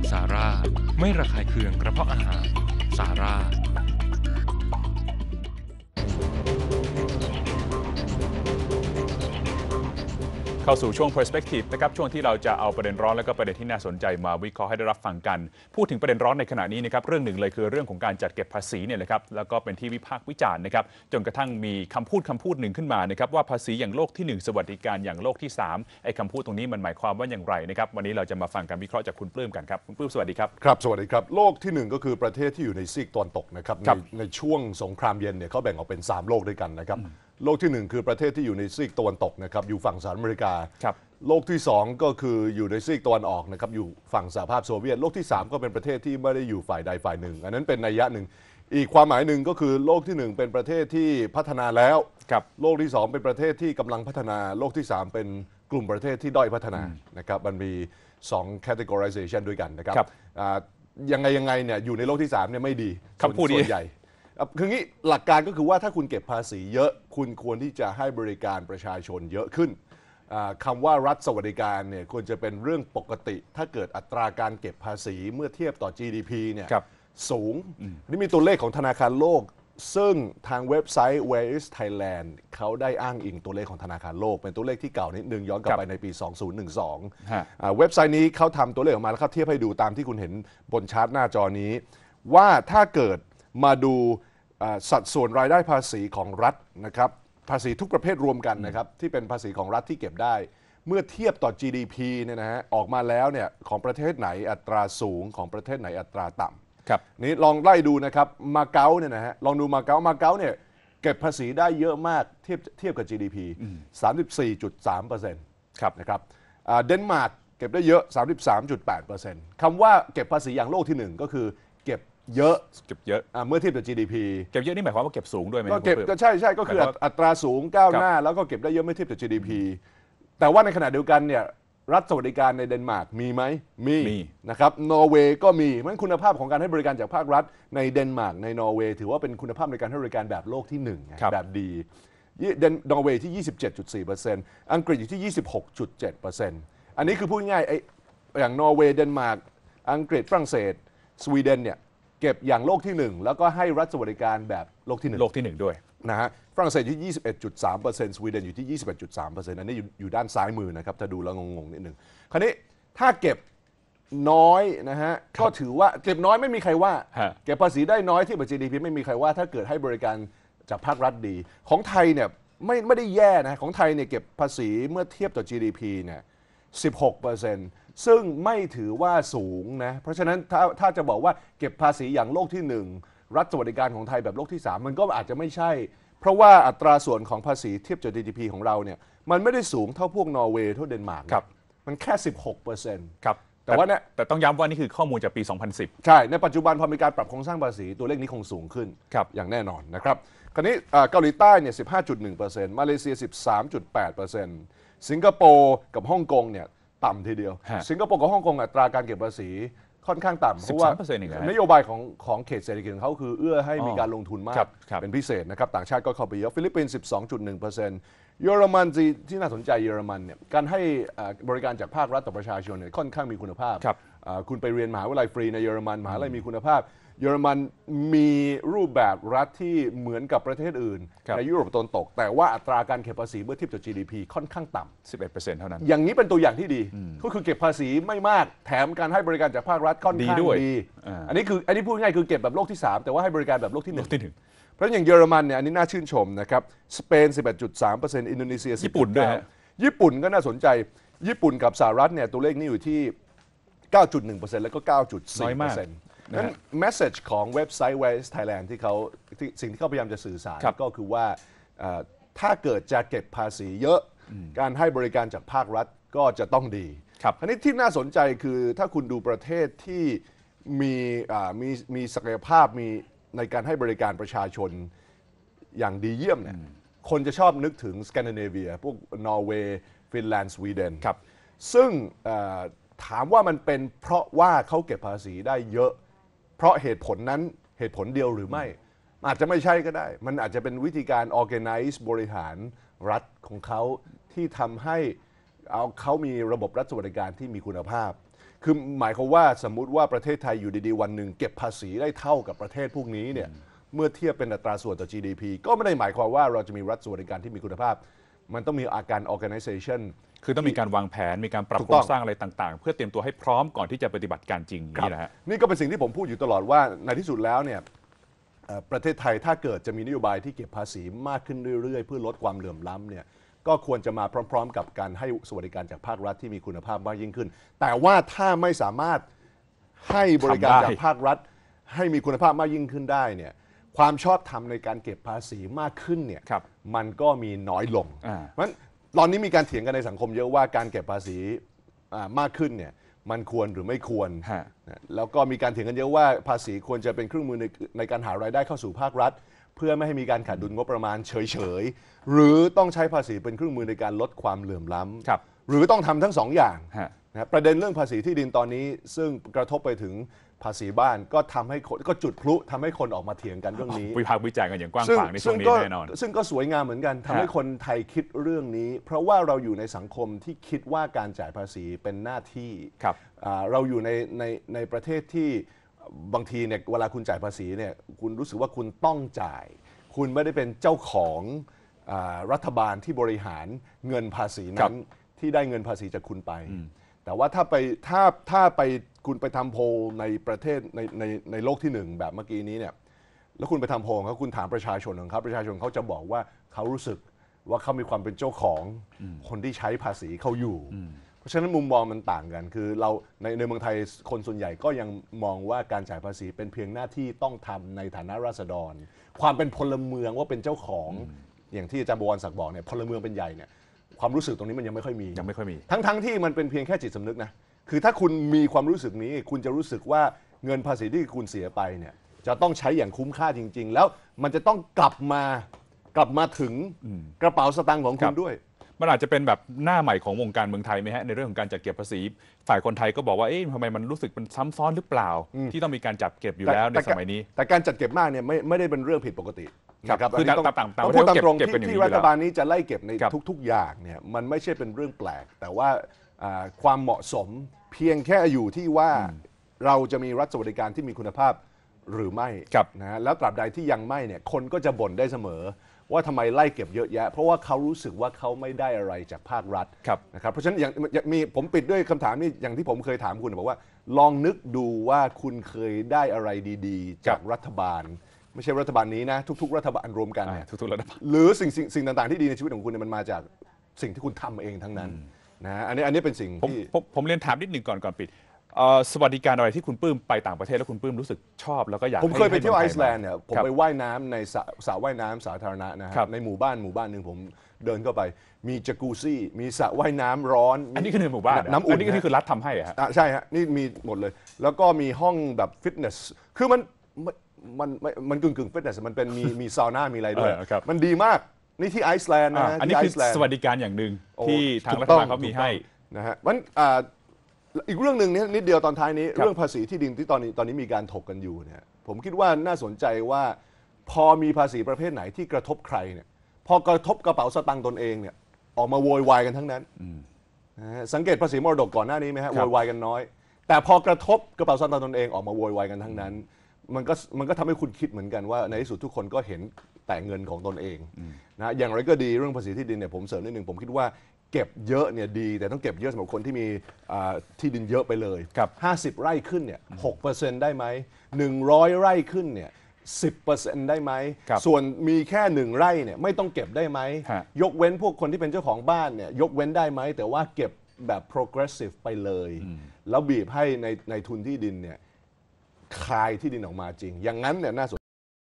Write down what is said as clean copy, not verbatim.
ซาร่าไม่ระคายเคืองกระเพาะอาหารซาร่าเข้าสู่ช่วง Perspective นะครับช่วงที่เราจะเอาประเด็นร้อนและก็ประเด็นที่น่าสนใจมาวิเคราะห์ให้ได้รับฟังกันพูดถึงประเด็นร้อนในขณะนี้นะครับเรื่องหนึ่งเลยคือเรื่องของการจัดเก็บภาษีเนี่ยนะครับแล้วก็เป็นที่วิพากษ์วิจารณ์นะครับจนกระทั่งมีคำพูดหนึ่งขึ้นมานะครับว่าภาษีอย่างโลกที่1สวัสดิการอย่างโลกที่3ไอ้คำพูดตรงนี้มันหมายความว่าอย่างไรนะครับวันนี้เราจะมาฟังการวิเคราะห์จากคุณปลื้มกันครับคุณปลื้มสวัสดีครับครับสวัสดีครับโลกที่1ก็คือประเทศที่อยู่ในซีกตะวันตกนะครับในช่วงสงครามเย็นเนี่ยเขาแบ่งออกเป็น3โลกด้วยกันนะครับโลกที่1คือประเทศที่อยู่ในซีกตะวันตกนะครับอยู่ฝั่งสหรัฐอเมริกาโลกที่2ก็คืออยู่ในซีกตะวันออกนะครับอยู่ฝั่งสหภาพโซเวียตโลกที่3ก็เป็นประเทศที่ไม่ได้อยู่ฝ่ายใดฝ่ายหนึ่งอันนั้นเป็นนัยยะหนึ่งอีกความหมายหนึ่งก็คือโลกที่1เป็นประเทศที่พัฒนาแล้วโลกที่2เป็นประเทศที่กำลังพัฒนาโลกที่3เป็นกลุ่มประเทศที่ด้อยพัฒนานะครับมันมี2 categorization ด้วยกันนะครับยังไงเนี่ยอยู่ในโลกที่3เนี่ยไม่ดีคำพูดส่วนใหญ่คืองี้หลักการก็คือว่าถ้าคุณเก็บภาษีเยอะคุณควรที่จะให้บริการประชาชนเยอะขึ้นคำว่ารัฐสวัสดิการเนี่ยควรจะเป็นเรื่องปกติถ้าเกิดอัตราการเก็บภาษีเมื่อเทียบต่อ GDP เนี่ยสูงนี่มีตัวเลขของธนาคารโลกซึ่งทางเว็บไซต์ Where is Thailand เขาได้อ้างอิงตัวเลขของธนาคารโลกเป็นตัวเลขที่เก่านิดนึงย้อนกลับไปในปี 2012 เว็บไซต์นี้เขาทำตัวเลขออกมาแล้วเขาเทียบให้ดูตามที่คุณเห็นบนชาร์ตหน้าจอนี้ว่าถ้าเกิดมาดูสัดส่วนรายได้ภาษีของรัฐนะครับภาษีทุกประเภทรวมกันนะครับที่เป็นภาษีของรัฐที่เก็บได้เมื่อเทียบต่อ GDP เนี่ยนะฮะออกมาแล้วเนี่ยของประเทศไหนอัตราสูงของประเทศไหนอัตราต่ำนี่ลองไล่ดูนะครับมาเก๊าเนี่ยนะฮะลองดูมาเก๊าเนี่ยเก็บภาษีได้เยอะมากเทียบกับ GDP 34.3%ครับนะครับเดนมาร์กเก็บได้เยอะ 33.8% คำว่าเก็บภาษีอย่างโลกที่1ก็คือเก็บเยอะเมื่อเทียบกับ GDP เก็บเยอะนี่หมายความว่าเก็บสูงด้วยไหมก็เก็บก็ใช่ก็คืออัตราสูงก้าวหน้าแล้วก็เก็บได้เยอะไม่เทียบกับ GDP แต่ว่าในขณะเดียวกันเนี่ยรัฐสวัสดิการในเดนมาร์กมีไหมมีนะครับนอร์เวย์ก็มีเพราะฉะนั้นคุณภาพของการให้บริการจากภาครัฐในเดนมาร์กในนอร์เวย์ถือว่าเป็นคุณภาพในการให้บริการแบบโลกที่1แบบดีนอร์เวย์ที่ 27.4% อังกฤษอยู่ที่ 26.7% อันนี้คือพูดง่ายๆอย่างนอร์เวย์เดนมาร์กอังกฤษฝรั่งเศสสวีเดนเนี่ยเก็บอย่างโลกที่1แล้วก็ให้รัฐสวัสดิการแบบโลกที่1 ด้วยนะฮะฝรั่งเศสอยู่ที่ 21.3% สวีเดนอยู่ที่ 21.3% อันนี้อยู่ด้านซ้ายมือนะครับถ้าดูแล้วงงๆนิดนึงคราวนี้ถ้าเก็บน้อยนะฮะก็ถือว่าเก็บน้อยไม่มีใครว่าเก็บภาษีได้น้อยที่กับ GDP ไม่มีใครว่าถ้าเกิดให้บริการจากภาครัฐดีของไทยเนี่ยไม่ได้แย่นะของไทยเนี่ยเก็บภาษีเมื่อเทียบต่อ GDP เนี่ย 16%ซึ่งไม่ถือว่าสูงนะเพราะฉะนั้นถ้าจะบอกว่าเก็บภาษีอย่างโลกที่1รัฐสวัสดิการของไทยแบบโลกที่3มันก็อาจจะไม่ใช่เพราะว่าอัตราส่วนของภาษีเทียบจาก GDP ของเราเนี่ยมันไม่ได้สูงเท่าพวกนอร์เวย์เท่าเดนมาร์กมันแค่ 16% ครับแต่ต้องย้ำว่านี่คือข้อมูลจากปี 2010 ใช่ในปัจจุบันพอมีการปรับโครงสร้างภาษีตัวเลขนี้คงสูงขึ้นอย่างแน่นอนนะครับคราวนี้เกาหลีใต้เนี่ย 15.1% มาเลเซีย 13.8%สิงคโปร์กับฮ่องกงเนี่ยต่ำทีเดียวสิงคโปร์กับฮ่องกงอัตราการเก็บภาษีค่อนข้างต่ำเพราะว่านโยบายของเขตเศรษฐกิจของเขาคือเอื้อให้มีการลงทุนมากเป็นพิเศษนะครับต่างชาติก็เข้าไปเยอะฟิลิปปินส์ 12.1%เยอรมันที่น่าสนใจเยอรมันเนี่ยการให้บริการจากภาครัฐต่อประชาชนเนี่ยค่อนข้างมีคุณภาพคุณไปเรียนมหาวิทยาลัยฟรีในเยอรมันมหาวิทยาลัยมีคุณภาพเยอรมันมีรูปแบบรัฐที่เหมือนกับประเทศอื่นในยุโรปตะวันตกแต่ว่าอัตราการเก็บภาษีเมื่อเทียบกับ GDP ค่อนข้างต่ำ 11% เท่านั้นอย่างนี้เป็นตัวอย่างที่ดีก็คือเก็บภาษีไม่มากแถมการให้บริการจากภาครัฐค่อนข้างดีอันนี้พูดง่ายคือเก็บแบบโลกที่3แต่ว่าให้บริการแบบโลกที่1เพราะอย่างเยอรมันเนี่ยอันนี้น่าชื่นชมนะครับสเปน 11.3% อินโดนีเซียญี่ปุ่นด้วยญี่ปุ่นก็น่าสนใจญี่ปุ่นกับสหรัฐเนี่ยตัวเลขนี้อยู่ที่ 9.1% แล้วก็ 9.4%นั้น message ของเว็บไซต์ Where is Thailand สิ่งที่เขาพยายามจะสื่อสารก็คือว่าถ้าเกิดจะเก็บภาษีเยอะการให้บริการจากภาครัฐก็จะต้องดีอันนี้ที่น่าสนใจคือถ้าคุณดูประเทศที่มีศักยภาพมีในการให้บริการประชาชนอย่างดีเยี่ยมเนี่ยคนจะชอบนึกถึงสแกนดิเนเวียพวกนอร์เวย์ฟินแลนด์สวีเดนซึ่งถามว่ามันเป็นเพราะว่าเขาเก็บภาษีได้เยอะเพราะเหตุผลนั้นเหตุผลเดียวหรือไม่อาจจะไม่ใช่ก็ได้มันอาจจะเป็นวิธีการ organize บริหารรัฐของเขาที่ทำให้เขามีระบบรัฐสวัสดิการที่มีคุณภาพคือหมายความว่าสมมุติว่าประเทศไทยอยู่ดีๆวันหนึ่งเก็บภาษีได้เท่ากับประเทศพวกนี้เนี่ยเมื่อเทียบเป็นอัตราส่วนต่อ GDP ก็ไม่ได้หมายความว่าเราจะมีรัฐสวัสดิการที่มีคุณภาพมันต้องมีการ organization คือต้องมีการวางแผนมีการปรับถูกโครต้องงสร้างอะไรต่างๆ เพื่อเตรียมตัวให้พร้อมก่อนที่จะปฏิบัติการจริงนี่แหละฮะนี่ก็เป็นสิ่งที่ผมพูดอยู่ตลอดว่าในที่สุดแล้วเนี่ยประเทศไทยถ้าเกิดจะมีนโยบายที่เก็บภาษีมากขึ้นเรื่อยๆเพื่อลดความเหลื่อมล้ำเนี่ยก็ควรจะมาพร้อมๆ กับการให้สวัสดิการจากภาครัฐที่มีคุณภาพมากยิ่งขึ้น แต่ว่าถ้าไม่สามารถให้บริการทำได้จากภาครัฐให้มีคุณภาพมากยิ่งขึ้นได้เนี่ยความชอบธรรมในการเก็บภาษีมากขึ้นเนี่ยครับมันก็มีน้อยลงอ่าเพราะฉะนั้นตอนนี้มีการเถียงกันในสังคมเยอะว่าการเก็บภาษีมากขึ้นเนี่ยมันควรหรือไม่ควรฮะนะแล้วก็มีการเถียงกันเยอะว่าภาษีควรจะเป็นเครื่องมือในการหารายได้เข้าสู่ภาครัฐ เพื่อไม่ให้มีการขาดดุลงบประมาณเฉยๆหรือต้องใช้ภาษีเป็นเครื่องมือในการลดความเหลื่อมล้ำครับหรือต้องทำทั้งสองอย่างฮะนะประเด็นเรื่องภาษีที่ดินตอนนี้ ซึ่งกระทบไปถึงภาษีบ้านก็ทำให้คนก็จุดพลุทำให้คนออกมาเถียงกันเรื่องนี้วิพากษ์วิจารณ์กันอย่างกว้างซึ่งขวางในช่วงนี้ก็แน่นอนซึ่งก็สวยงามเหมือนกันทำให้คนไทยคิดเรื่องนี้ เพราะว่าเราอยู่ในสังคมที่คิดว่าการจ่ายภาษีเป็นหน้าที่ครับเราอยู่ในประเทศที่บางทีเนี่ยเวลาคุณจ่ายภาษีเนี่ยคุณรู้สึกว่าคุณต้องจ่าย คุณไม่ได้เป็นเจ้าของรัฐบาลที่บริหารเงินภาษีครันั้บนที่ได้เงินภาษีจากคุณไป แต่ว่าถ้าไปคุณไปทำโพลในประเทศในโลกที่หนึ่งแบบเมื่อกี้นี้เนี่ยแล้วคุณไปทำโพลเขาคุณถามประชาชนของเขาประชาชนเขาจะบอกว่าเขารู้สึกว่าเขามีความเป็นเจ้าของคนที่ใช้ภาษีเขาอยู่ เพราะฉะนั้นมุมมองมันต่างกัน คือเราในเมืองไทยคนส่วนใหญ่ก็ยังมองว่าการจ่ายภาษีเป็นเพียงหน้าที่ต้องทำในฐานะราษฎร ความเป็นพลเมืองว่าเป็นเจ้าของอย่างที่อาจารย์บวรศักดิ์บอกเนี่ยพลเมืองเป็นใหญ่เนี่ยความรู้สึกตรงนี้มันยังไม่ค่อยมียังไม่ค่อยมีทั้งที่มันเป็นเพียงแค่จิตสำนึกนะ คือถ้าคุณมีความรู้สึกนี้ คุณจะรู้สึกว่าเงินภาษีที่คุณเสียไปเนี่ยจะต้องใช้อย่างคุ้มค่าจริง ๆ แล้วมันจะต้องกลับมาถึงกระเป๋าสตางค์ของคุครัณบด้วยมันอาจจะเป็นแบบหน้าใหม่ของวงการเมืองไทยไหมฮะในเรื่องของการจัดเก็บภาษีฝ่ายคนไทยก็บอกว่าเอ๊ะทำไมมันรู้สึกมันซ้ำซ้อนหรือเปล่า ที่ต้องมีการจับเก็บอยู่แล้วในสมัยนี้แต่การจัดเก็บมากเนี่ยไม่ได้เป็นเรื่องผิดปกติครับนะคืออันนี้ต่างๆต้องพูดตามตรงเก็บกันอย่างนี้ที่อยู่รัแล้วฐบาลนี้จะไล่เก็บในครับทุกๆอย่างเนี่ยมันไม่ใช่เป็นเรื่องแปลก แต่ว่าความเหมาะสมเพียงแค่อยู่ที่ว่าเราจะมีรัฐสวัสดิการที่มีคุณภาพหรือไม่ครับนะแล้วตราบใดที่ยังไม่เนี่ยคนก็จะบ่นได้เสมอ ว่าทำไมไล่เก็บเยอะแยะ เพราะว่าเขารู้สึกว่าเขาไม่ได้อะไรจากภาครัฐครับนะครับเพราะฉะนั้นอย่างมีผมปิดด้วยคำถามนี้อย่างที่ผมเคยถามคุณบอกว่า ลองนึกดูว่าคุณเคยได้อะไรดีๆ จากรัฐบาล ไม่ใช่รัฐบาลนี้นะทุกๆ รัฐบาลรวมกันเนี่ยทุกๆรัฐบาลหรือสิ่งต่างๆที่ดีในชีวิตของคุณเนี่ยมันมาจากสิ่งที่คุณทำเองทั้งนั้นนะอันนี้เป็นสิ่งผมที่ผมเรียนถามนิดหนึ่งก่อนปิดสวัสดิการอะไรที่คุณปลื้มไปต่างประเทศแล้วคุณปลื้มรู้สึกชอบแล้วก็อยากผมเคยไปให้เที่ยวไอมืงซ์แลนด์เนี่ยผมครับไปว่ายน้ำในสระว่ายน้ำสาธารณะนะฮะครับในหมู่บ้านหนึ่งผมเดินเข้าไปมีจักรูซี่มีสระว่ายน้ำร้อนอันนี้คือในหมู่บ้านเหรอน้ำอุ่นอันนี้ก็คือรัฐทำให้เหรอฮะใช่ฮะนี่มีหมดเลย แล้วก็มีห้องแบบฟิตเนสคือมันกึ่งฟิตเนสมันเป็นมีซาวน่ามีอะไรด้วยครับมันดีมากนี่ที่ไอซ์แลนด์นะฮะอันนี้ที่คือไซ์แลนด์สวัสดิการอย่างหนึ่งโอ้ที่ทางรัฐบาลเขามีให้ถูกต้องนะฮะมันอีกเรื่องหนึ่งนิดเดียวตอนท้ายนี้ครับเรื่องภาษีที่ดินที่ตอนนี้มีการถกกันอยู่เนี่ยผมคิดว่าน่าสนใจว่าพอมีภาษีประเภทไหนที่กระทบใครเนี่ยพอกระทบกระเป๋าสตางค์ตนเองเนี่ยออกมาโวยวายกันทั้งนั้นนะฮะสังเกตภาษีมรดกก่อนหน้านี้ไหมฮะครัโวบยวายกันน้อย แต่พอกระทบกระเป๋าสตางค์ตนเองออกมาโวยวายกันทั้งนั้น มันก็ทำให้คุณคิดเหมือนกันว่าในที่สุดทุกคนก็เห็นแต่เงินของตนเองนะอย่างไรก็ดีเรื่องภาษีที่ดินเนี่ยผมเสริมนิดนึงผมคิดว่าเก็บเยอะเนี่ยดีแต่ต้องเก็บเยอะสำหรับคนที่มีที่ดินเยอะไปเลยครับ 50 ไร่ขึ้นเนี่ย 6% ได้ไหม100 ไร่ขึ้นเนี่ย 10% ได้ไหมครับส่วนมีแค่1 ไร่เนี่ยไม่ต้องเก็บได้ไหมฮะยกเว้นพวกคนที่เป็นเจ้าของบ้านเนี่ยยกเว้นได้ไหมแต่ว่าเก็บแบบ progressive ไปเลย แล้วบีบให้ในทุนที่ดินเนี่ยคายที่ดินออกมาจริง อย่างนั้นเนี่ยน่าสน